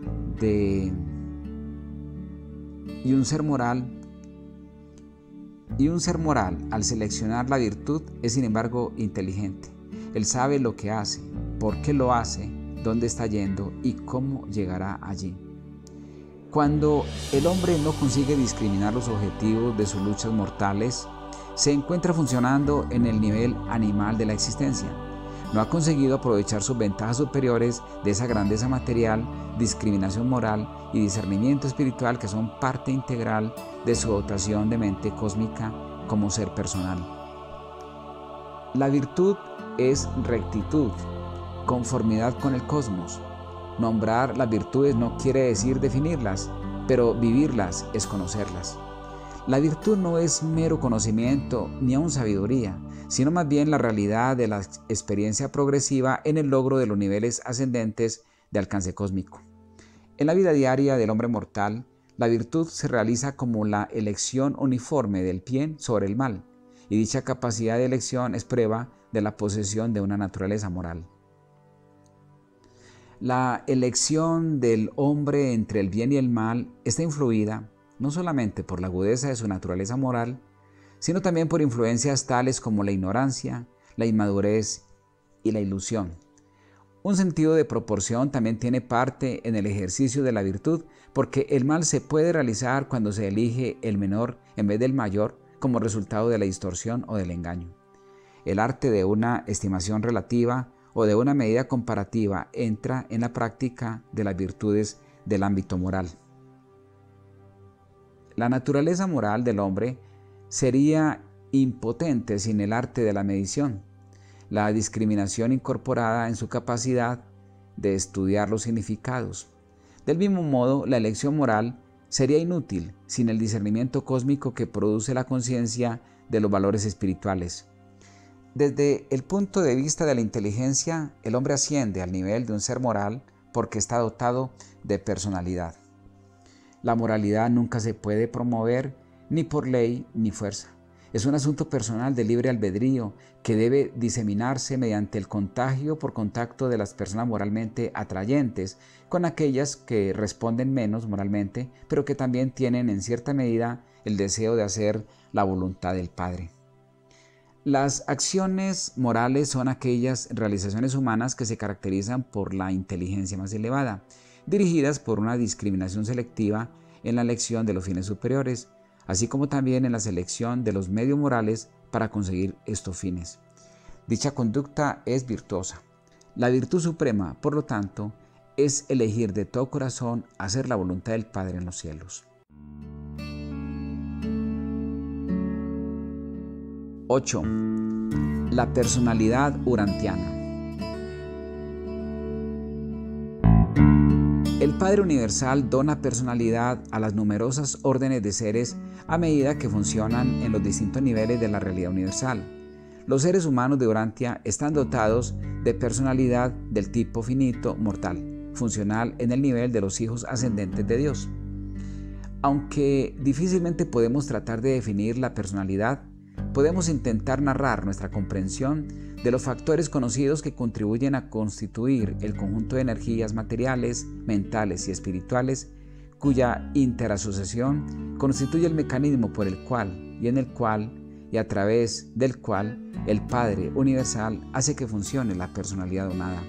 al seleccionar la virtud es sin embargo inteligente. Él sabe lo que hace, por qué lo hace, dónde está yendo y cómo llegará allí. Cuando el hombre no consigue discriminar los objetivos de sus luchas mortales, se encuentra funcionando en el nivel animal de la existencia. No ha conseguido aprovechar sus ventajas superiores de esa grandeza material, discriminación moral y discernimiento espiritual que son parte integral de su dotación de mente cósmica como ser personal. La virtud es rectitud, conformidad con el cosmos. Nombrar las virtudes no quiere decir definirlas, pero vivirlas es conocerlas. La virtud no es mero conocimiento ni aun sabiduría, sino más bien la realidad de la experiencia progresiva en el logro de los niveles ascendentes de alcance cósmico. En la vida diaria del hombre mortal, la virtud se realiza como la elección uniforme del bien sobre el mal, y dicha capacidad de elección es prueba de la posesión de una naturaleza moral. La elección del hombre entre el bien y el mal está influida no solamente por la agudeza de su naturaleza moral, sino también por influencias tales como la ignorancia, la inmadurez y la ilusión. Un sentido de proporción también tiene parte en el ejercicio de la virtud, porque el mal se puede realizar cuando se elige el menor en vez del mayor como resultado de la distorsión o del engaño. El arte de una estimación relativa o de una medida comparativa entra en la práctica de las virtudes del ámbito moral. La naturaleza moral del hombre sería impotente sin el arte de la medición, la discriminación incorporada en su capacidad de estudiar los significados. Del mismo modo, la elección moral sería inútil sin el discernimiento cósmico que produce la conciencia de los valores espirituales. Desde el punto de vista de la inteligencia, el hombre asciende al nivel de un ser moral porque está dotado de personalidad. La moralidad nunca se puede promover ni por ley ni fuerza. Es un asunto personal de libre albedrío que debe diseminarse mediante el contagio por contacto de las personas moralmente atrayentes con aquellas que responden menos moralmente, pero que también tienen en cierta medida el deseo de hacer la voluntad del Padre. Las acciones morales son aquellas realizaciones humanas que se caracterizan por la inteligencia más elevada, dirigidas por una discriminación selectiva en la elección de los fines superiores, así como también en la selección de los medios morales para conseguir estos fines. Dicha conducta es virtuosa. La virtud suprema, por lo tanto, es elegir de todo corazón hacer la voluntad del Padre en los cielos. 8. La personalidad urantiana. El Padre Universal dona personalidad a las numerosas órdenes de seres a medida que funcionan en los distintos niveles de la realidad universal. Los seres humanos de Urantia están dotados de personalidad del tipo finito mortal, funcional en el nivel de los hijos ascendentes de Dios. Aunque difícilmente podemos tratar de definir la personalidad, podemos intentar narrar nuestra comprensión de los factores conocidos que contribuyen a constituir el conjunto de energías materiales, mentales y espirituales, cuya interasociación constituye el mecanismo por el cual y en el cual y a través del cual el Padre Universal hace que funcione la personalidad donada.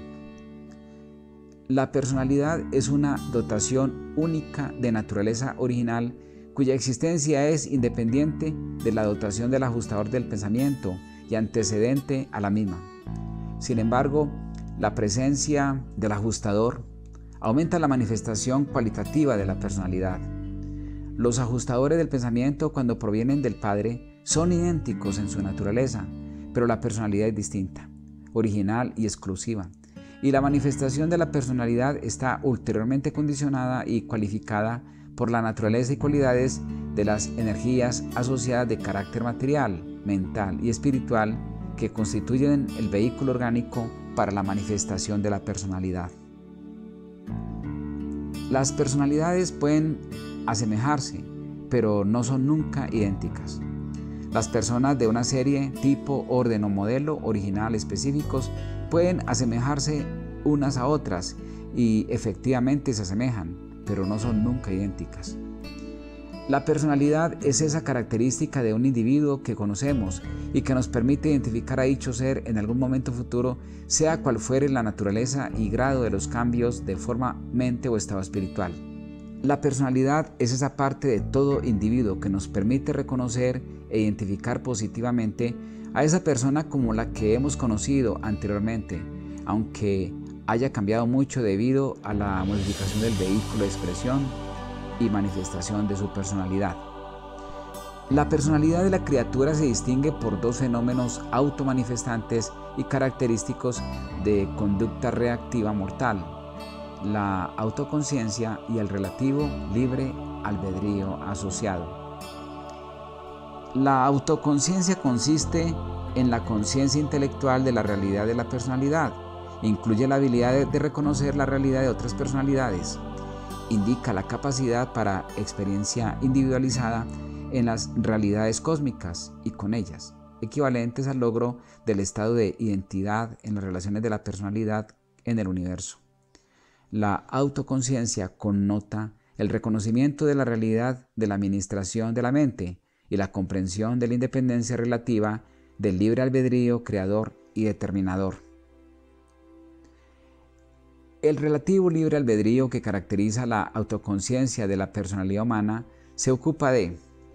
La personalidad es una dotación única de naturaleza original cuya existencia es independiente de la dotación del ajustador del pensamiento y antecedente a la misma. Sin embargo, la presencia del ajustador aumenta la manifestación cualitativa de la personalidad. Los ajustadores del pensamiento, cuando provienen del Padre, son idénticos en su naturaleza, pero la personalidad es distinta, original y exclusiva, y la manifestación de la personalidad está ulteriormente condicionada y cualificada por la naturaleza y cualidades de las energías asociadas de carácter material, mental y espiritual que constituyen el vehículo orgánico para la manifestación de la personalidad. Las personalidades pueden asemejarse, pero no son nunca idénticas. Las personas de una serie, tipo, orden o modelo original específicos pueden asemejarse unas a otras y efectivamente se asemejan, pero no son nunca idénticas. La personalidad es esa característica de un individuo que conocemos y que nos permite identificar a dicho ser en algún momento futuro, sea cual fuere la naturaleza y grado de los cambios de forma, mente o estado espiritual. La personalidad es esa parte de todo individuo que nos permite reconocer e identificar positivamente a esa persona como la que hemos conocido anteriormente, aunque haya cambiado mucho debido a la modificación del vehículo de expresión y manifestación de su personalidad. La personalidad de la criatura se distingue por dos fenómenos automanifestantes y característicos de conducta reactiva mortal: la autoconciencia y el relativo libre albedrío asociado. La autoconciencia consiste en la conciencia intelectual de la realidad de la personalidad. Incluye la habilidad de reconocer la realidad de otras personalidades. Indica la capacidad para experiencia individualizada en las realidades cósmicas y con ellas, equivalentes al logro del estado de identidad en las relaciones de la personalidad en el universo. La autoconciencia connota el reconocimiento de la realidad de la administración de la mente y la comprensión de la independencia relativa del libre albedrío creador y determinador. El relativo libre albedrío que caracteriza la autoconciencia de la personalidad humana se ocupa de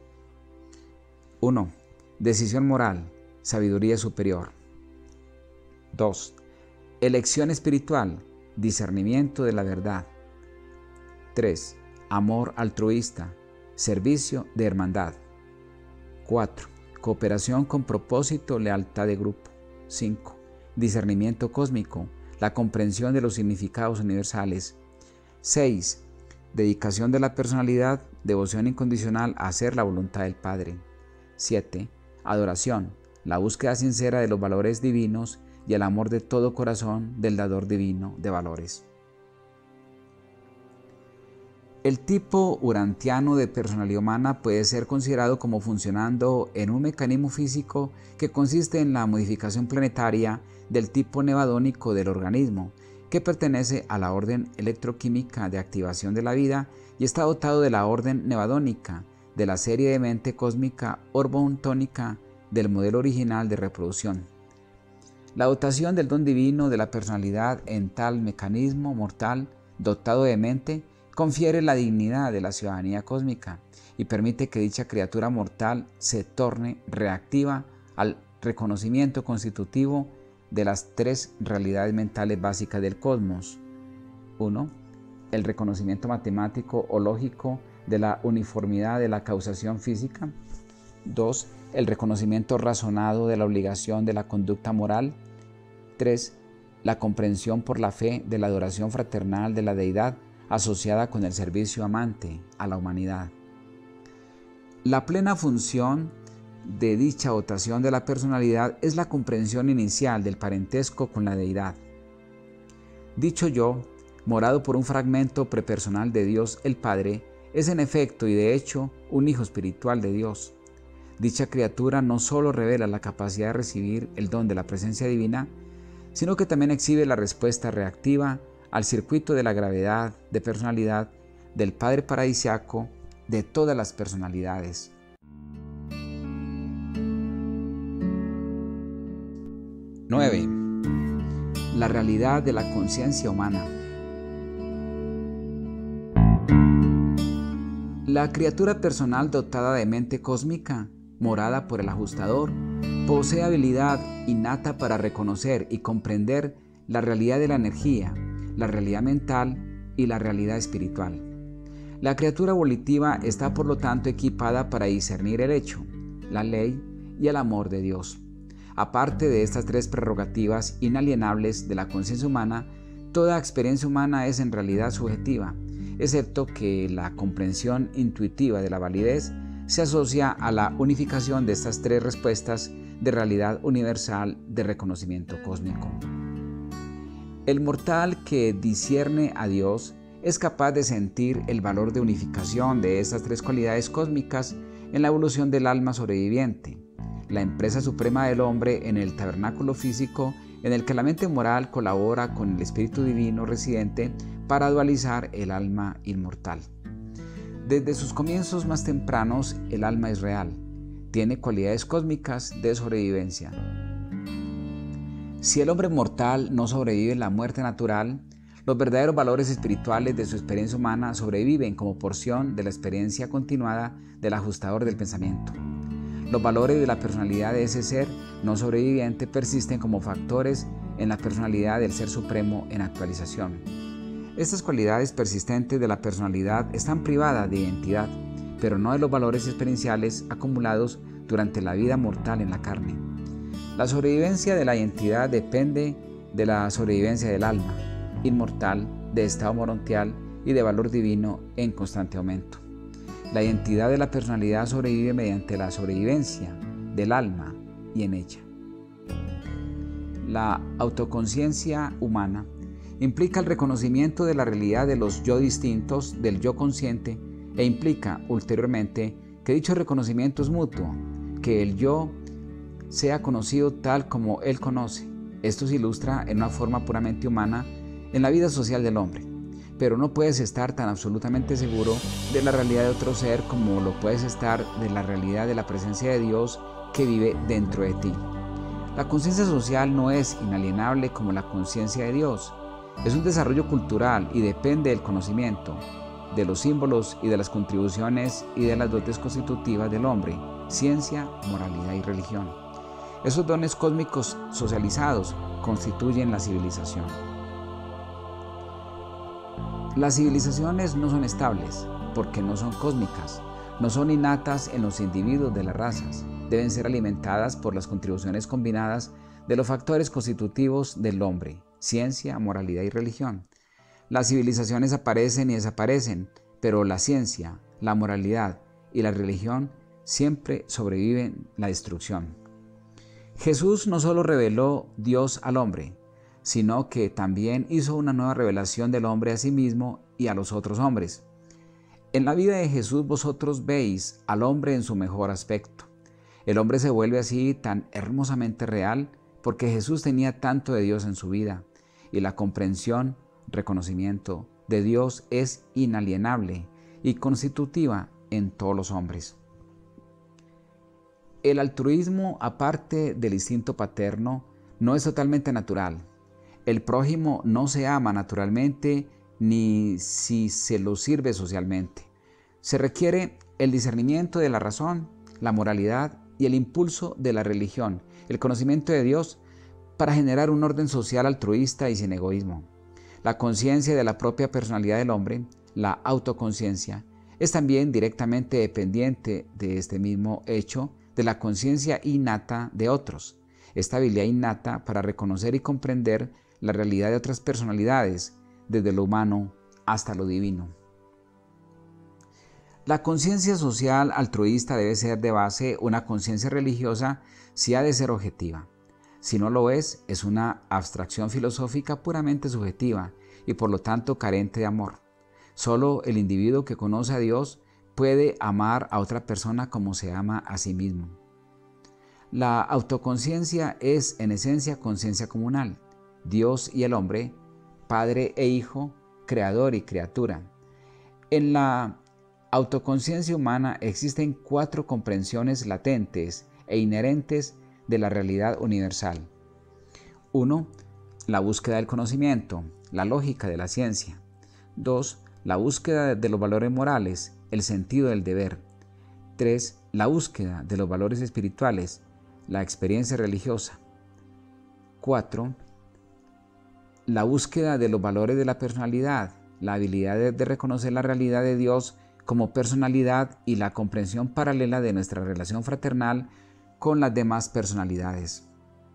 1. Decisión moral, sabiduría superior. 2. Elección espiritual, discernimiento de la verdad. 3. Amor altruista, servicio de hermandad. 4. Cooperación con propósito, lealtad de grupo. 5. Discernimiento cósmico, la comprensión de los significados universales. 6. Dedicación de la personalidad, devoción incondicional a hacer la voluntad del Padre. 7. Adoración, la búsqueda sincera de los valores divinos y el amor de todo corazón del dador divino de valores. El tipo urantiano de personalidad humana puede ser considerado como funcionando en un mecanismo físico que consiste en la modificación planetaria del tipo nevadónico del organismo, que pertenece a la orden electroquímica de activación de la vida y está dotado de la orden nevadónica de la serie de mente cósmica orbontónica del modelo original de reproducción. La dotación del don divino de la personalidad en tal mecanismo mortal dotado de mente confiere la dignidad de la ciudadanía cósmica y permite que dicha criatura mortal se torne reactiva al reconocimiento constitutivo de las tres realidades mentales básicas del cosmos. 1. El reconocimiento matemático o lógico de la uniformidad de la causación física. 2. El reconocimiento razonado de la obligación de la conducta moral. 3. La comprensión por la fe de la adoración fraternal de la deidad asociada con el servicio amante a la humanidad. La plena función de dicha dotación de la personalidad es la comprensión inicial del parentesco con la deidad. Dicho yo, morado por un fragmento prepersonal de Dios el Padre, es en efecto y de hecho un hijo espiritual de Dios. Dicha criatura no solo revela la capacidad de recibir el don de la presencia divina, sino que también exhibe la respuesta reactiva al circuito de la gravedad de personalidad del Padre paradisiaco de todas las personalidades. 9. La realidad de la conciencia humana. La criatura personal dotada de mente cósmica, morada por el ajustador, posee habilidad innata para reconocer y comprender la realidad de la energía, la realidad mental y la realidad espiritual. La criatura volitiva está por lo tanto equipada para discernir el hecho, la ley y el amor de Dios. Aparte de estas tres prerrogativas inalienables de la conciencia humana, toda experiencia humana es en realidad subjetiva, excepto que la comprensión intuitiva de la validez se asocia a la unificación de estas tres respuestas de realidad universal de reconocimiento cósmico. El mortal que discierne a Dios es capaz de sentir el valor de unificación de estas tres cualidades cósmicas en la evolución del alma sobreviviente, la empresa suprema del hombre en el tabernáculo físico en el que la mente moral colabora con el espíritu divino residente para dualizar el alma inmortal. Desde sus comienzos más tempranos, el alma es real, tiene cualidades cósmicas de sobrevivencia. Si el hombre mortal no sobrevive en la muerte natural, los verdaderos valores espirituales de su experiencia humana sobreviven como porción de la experiencia continuada del ajustador del pensamiento. Los valores de la personalidad de ese ser no sobreviviente persisten como factores en la personalidad del Ser Supremo en actualización. Estas cualidades persistentes de la personalidad están privadas de identidad, pero no de los valores experienciales acumulados durante la vida mortal en la carne. La sobrevivencia de la identidad depende de la sobrevivencia del alma, inmortal, de estado morontial y de valor divino en constante aumento. La identidad de la personalidad sobrevive mediante la sobrevivencia del alma y en ella. La autoconciencia humana implica el reconocimiento de la realidad de los yo distintos del yo consciente e implica, ulteriormente, que dicho reconocimiento es mutuo, que el yo sea conocido tal como él conoce. Esto se ilustra en una forma puramente humana en la vida social del hombre, pero no puedes estar tan absolutamente seguro de la realidad de otro ser como lo puedes estar de la realidad de la presencia de Dios que vive dentro de ti. La conciencia social no es inalienable como la conciencia de Dios. Es un desarrollo cultural y depende del conocimiento, de los símbolos y de las contribuciones y de las dotes constitutivas del hombre, ciencia, moralidad y religión. Esos dones cósmicos socializados constituyen la civilización. Las civilizaciones no son estables porque no son cósmicas, no son innatas en los individuos de las razas. Deben ser alimentadas por las contribuciones combinadas de los factores constitutivos del hombre, ciencia, moralidad y religión. Las civilizaciones aparecen y desaparecen, pero la ciencia, la moralidad y la religión siempre sobreviven la destrucción. Jesús no solo reveló Dios al hombre, sino que también hizo una nueva revelación del hombre a sí mismo y a los otros hombres. En la vida de Jesús vosotros veis al hombre en su mejor aspecto. El hombre se vuelve así tan hermosamente real porque Jesús tenía tanto de Dios en su vida y la comprensión, reconocimiento de Dios es inalienable y constitutiva en todos los hombres. El altruismo, aparte del instinto paterno, no es totalmente natural. El prójimo no se ama naturalmente ni si se lo sirve socialmente. Se requiere el discernimiento de la razón, la moralidad y el impulso de la religión, el conocimiento de Dios para generar un orden social altruista y sin egoísmo. La conciencia de la propia personalidad del hombre, la autoconciencia, es también directamente dependiente de este mismo hecho de la conciencia innata de otros, esta habilidad innata para reconocer y comprender la realidad de otras personalidades, desde lo humano hasta lo divino. La conciencia social altruista debe ser de base una conciencia religiosa si ha de ser objetiva. Si no lo es una abstracción filosófica puramente subjetiva y por lo tanto carente de amor. Solo el individuo que conoce a Dios puede amar a otra persona como se ama a sí mismo. La autoconciencia es en esencia conciencia comunal. Dios y el hombre, Padre e Hijo, Creador y criatura. En la autoconciencia humana existen 4 comprensiones latentes e inherentes de la realidad universal. 1. La búsqueda del conocimiento, la lógica de la ciencia. 2. La búsqueda de los valores morales, el sentido del deber. 3. La búsqueda de los valores espirituales, la experiencia religiosa. 4. La búsqueda de los valores de la personalidad, la habilidad de reconocer la realidad de Dios como personalidad y la comprensión paralela de nuestra relación fraternal con las demás personalidades.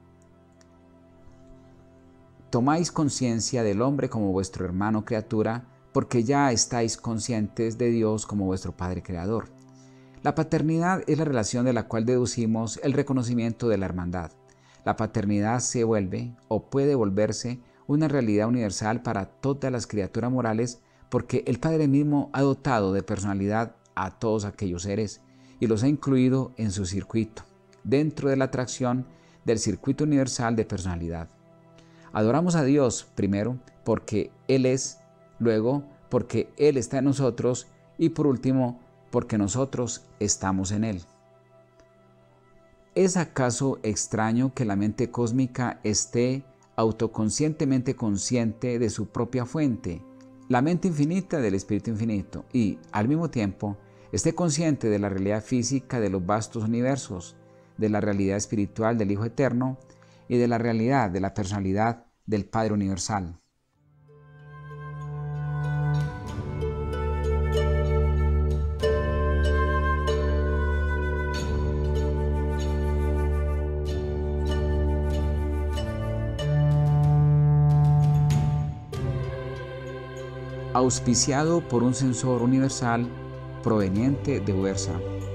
Tomáis conciencia del hombre como vuestro hermano criatura, porque ya estáis conscientes de Dios como vuestro Padre Creador. La paternidad es la relación de la cual deducimos el reconocimiento de la hermandad. La paternidad se vuelve o puede volverse una realidad universal para todas las criaturas morales porque el Padre mismo ha dotado de personalidad a todos aquellos seres y los ha incluido en su circuito, dentro de la atracción del circuito universal de personalidad. Adoramos a Dios primero porque Él es, luego porque Él está en nosotros y por último porque nosotros estamos en Él. ¿Es acaso extraño que la mente cósmica esté autoconscientemente consciente de su propia fuente, la mente infinita del Espíritu Infinito, y al mismo tiempo esté consciente de la realidad física de los vastos universos, de la realidad espiritual del Hijo Eterno y de la realidad de la personalidad del Padre Universal? Auspiciado por un censor universal proveniente de Uersa.